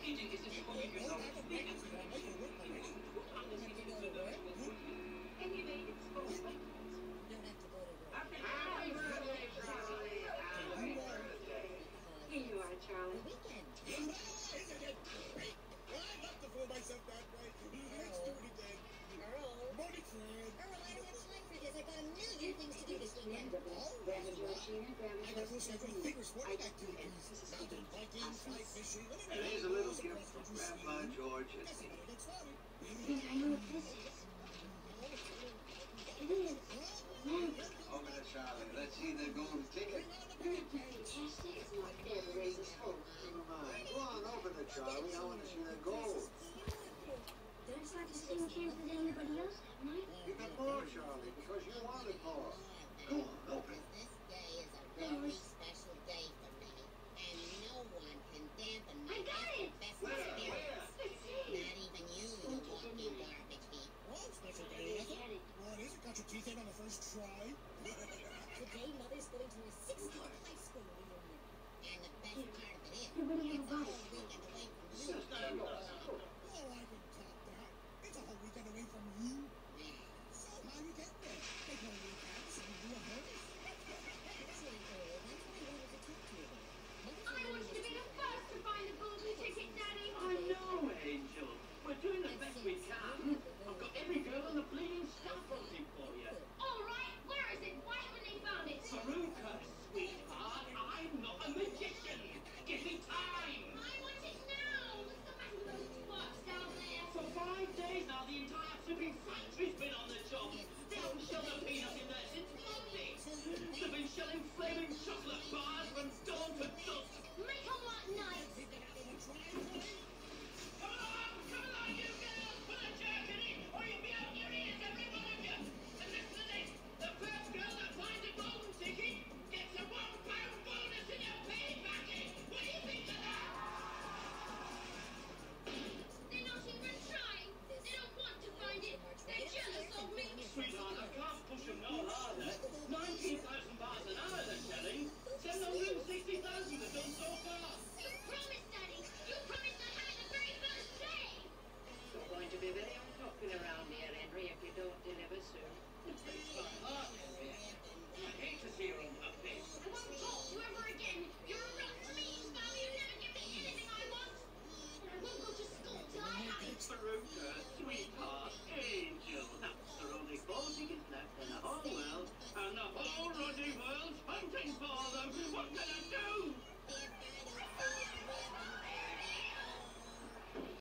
Happy birthday, Charlie. Happy birthday. Here you are, Charlie. Isn't it great? Well, I'd love to fool myself that way. Let's do it again. Morning, Fred. Earl, I don't have time for this. I've got a million things to do this weekend. Grandma Georgina, Grandma I got those Josephine. favorite sporting activities. Mountain biking, fly fishing, whatever. And here's a little gift from Grandpa George and That's me. how it gets started. I think I know what this is. It is. Over to Charlie. Let's see the golden ticket. Fantastic. It's not fair to raise this hope. Never mind. Go on over to Charlie. I want to see that gold. Did I start the same chance as anybody else, haven't I? You got more, Charlie, because you wanted more. Go on, open it. This day is a There very was